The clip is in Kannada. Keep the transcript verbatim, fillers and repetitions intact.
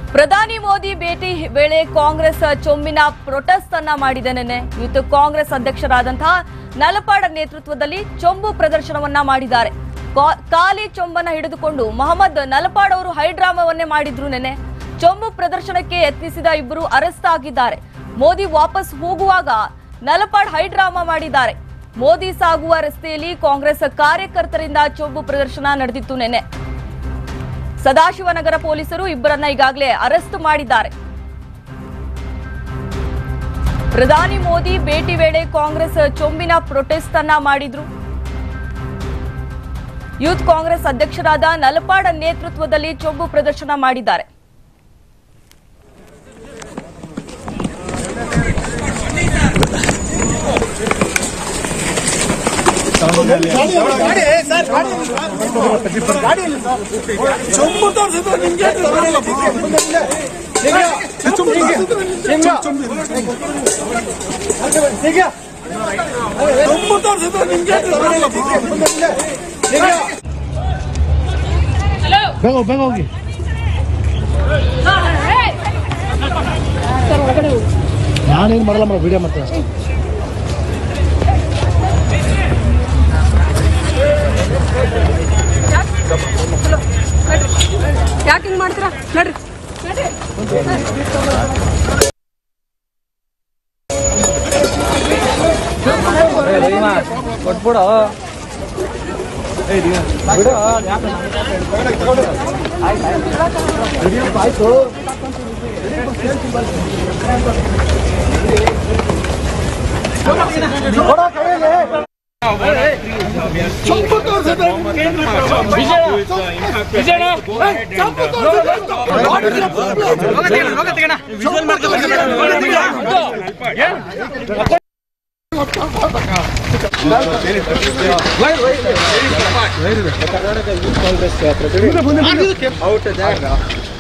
ಪ್ರಧಾನಿ ಮೋದಿ ಭೇಟಿ ವೇಳೆ ಕಾಂಗ್ರೆಸ್ ಚೊಂಬಿನ ಪ್ರೊಟೆಸ್ಟ್ ಅನ್ನ ಮಾಡಿದೆ. ನಿನ್ನೆ ಯೂತ್ ಕಾಂಗ್ರೆಸ್ ಅಧ್ಯಕ್ಷರಾದಂತಹ ನಲಪಾಡ ನೇತೃತ್ವದಲ್ಲಿ ಚೊಂಬು ಪ್ರದರ್ಶನವನ್ನ ಮಾಡಿದ್ದಾರೆ. ಖಾಲಿ ಚೊಂಬನ್ನ ಹಿಡಿದುಕೊಂಡು ಮೊಹಮ್ಮದ್ ನಲಪಾಡ್ ಅವರು ಹೈಡ್ರಾಮಾವನ್ನೇ ಮಾಡಿದ್ರು. ನಿನ್ನೆ ಚೊಂಬು ಪ್ರದರ್ಶನಕ್ಕೆ ಯತ್ನಿಸಿದ ಇಬ್ಬರು ಅರೆಸ್ಟ್ ಆಗಿದ್ದಾರೆ. ಮೋದಿ ವಾಪಸ್ ಹೋಗುವಾಗ ನಲಪಾಡ್ ಹೈಡ್ರಾಮಾ ಮಾಡಿದ್ದಾರೆ. ಮೋದಿ ಸಾಗುವ ರಸ್ತೆಯಲ್ಲಿ ಕಾಂಗ್ರೆಸ್ ಕಾರ್ಯಕರ್ತರಿಂದ ಚೊಂಬು ಪ್ರದರ್ಶನ ನಡೆದಿತ್ತು. ನಿನ್ನೆ ಸದಾಶಿವನಗರ ಪೊಲೀಸರು ಇಬ್ಬರನ್ನ ಈಗಾಗಲೇ ಅರೆಸ್ಟ್ ಮಾಡಿದ್ದಾರೆ. ಪ್ರಧಾನಿ ಮೋದಿ ಭೇಟಿ ವೇಳೆ ಕಾಂಗ್ರೆಸ್ ಚೊಂಬಿನ ಪ್ರೊಟೆಸ್ಟ್ ಅನ್ನ ಮಾಡಿದ್ರು. ಯೂತ್ ಕಾಂಗ್ರೆಸ್ ಅಧ್ಯಕ್ಷರಾದ ನಲಪಾಡ ನೇತೃತ್ವದಲ್ಲಿ ಚೊಂಬು ಪ್ರದರ್ಶನ ಮಾಡಿದ್ದಾರೆ. ಬೇಗ ಬೇಗ ಹೋಗಿ ನಾನೇನು ಮಾಡಲ್ಲ ಮಾಡೋ ವಿಡಿಯೋ ಮಾಡ್ತೀನಿ ಅಷ್ಟೇ. ಯಾಕೆ ಹಿಂಗ್ ಮಾಡ್ತೀರಾ ನಡ್ರಿ ಕೊಟ್ಬಿಡು ಆಯ್ತು ಕರ್ನಾಟಕ ಯೂತ್ ಕಾಂಗ್ರೆಸ್ ಪ್ರತಿನಿಧಿ